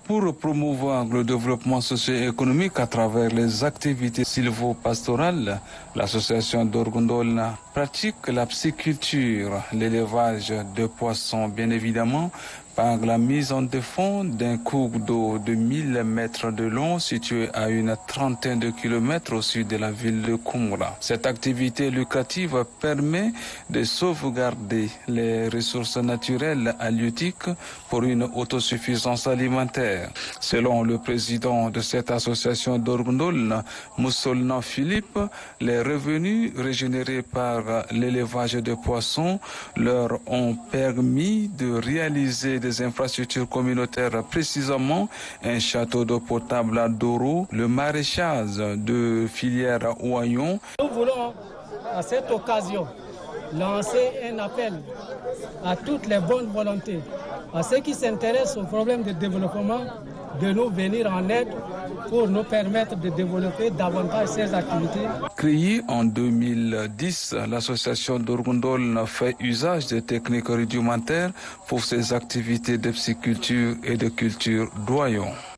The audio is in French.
Pour promouvoir le développement socio-économique à travers les activités sylvo-pastorales, l'association d'Orgondol pratique la pisciculture, l'élevage de poissons bien évidemment, par la mise en défense d'un cours d'eau de 1000 mètres de long situé à une trentaine de kilomètres au sud de la ville de Koumra. Cette activité lucrative permet de sauvegarder les ressources naturelles halieutiques pour une autosuffisance alimentaire. Selon le président de cette association d'Orgondol, Moussolna Philippe, les revenus régénérés par l'élevage de poissons leur ont permis de réaliser des infrastructures communautaires, précisément un château d'eau potable à Doro, le maraîchage de filière Oignon. Nous voulons à cette occasion lancer un appel à toutes les bonnes volontés, à ceux qui s'intéressent aux problèmes de développement, de nous venir en aide pour nous permettre de développer davantage ces activités. Créée en 2010, l'association d'Orgondol fait usage des techniques rudimentaires pour ses activités de pisciculture et de culture d'oignons.